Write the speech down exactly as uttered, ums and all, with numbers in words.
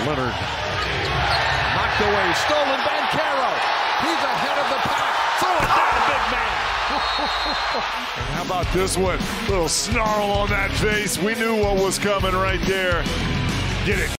Leonard knocked away, stolen. Banchero, he's ahead of the pack. Throw it down, big man. And how about this one? Little snarl on that face. We knew what was coming right there. Get it.